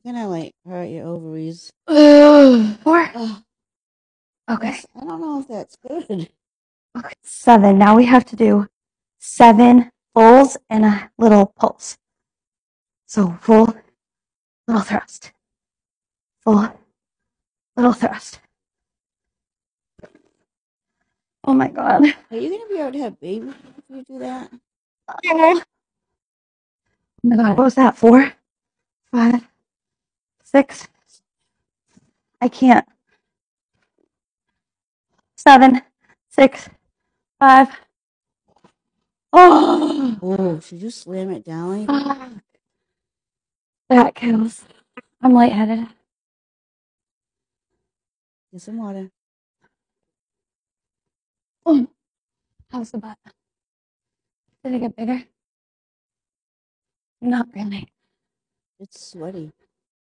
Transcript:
gonna like hurt your ovaries. 4. Oh, Okay. I don't know if that's good. Okay. 7. Now we have to do 7 pulls and a little pulse. So full, little thrust. Full, little thrust. Oh my God. Are you gonna be able to have babies if you do that? Oh my God. What was that? 4, 5, 6. I can't. 7, 6, 5. Oh, Oh, should you slam it down like that? that kills. I'm lightheaded. Get some water. Oh, how's the butt? Did it get bigger? Not really. It's sweaty.